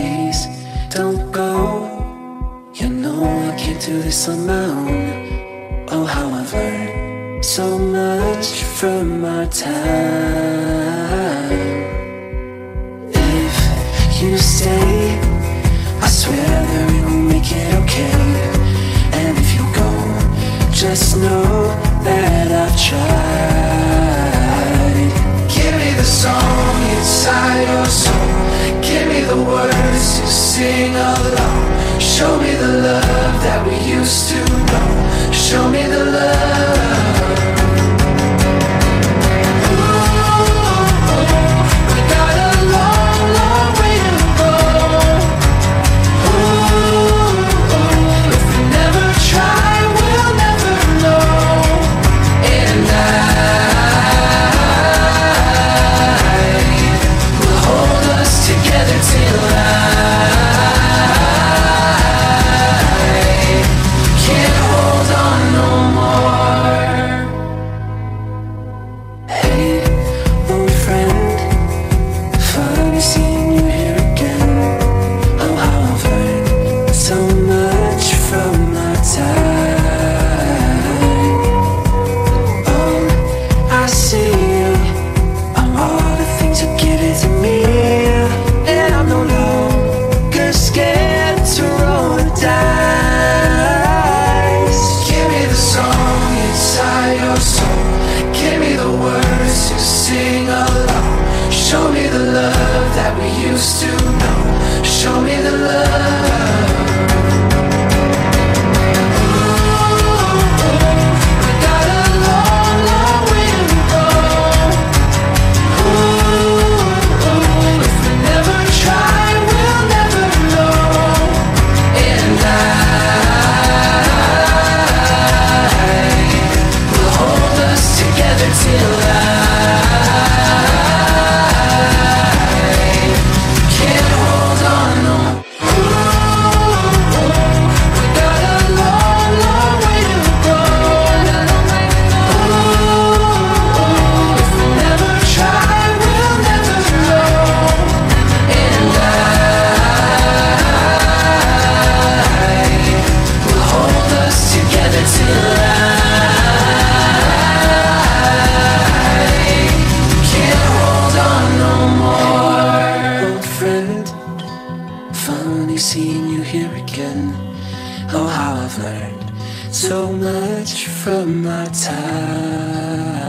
Please don't go. You know I can't do this on my own. Oh, how I've learned so much from our time. If you stay, I swear that we will make it okay. And if you go, just know that I've tried. Give me the song inside your soul. Give me the words to sing along. Show me the love that we used to know. Show me the love. Show me the love that we used to know. Show me the love. We got a long, long way to go. If we never try, we'll never know. And I will hold us together till seeing you here again. Oh, how I've learned so much from my time.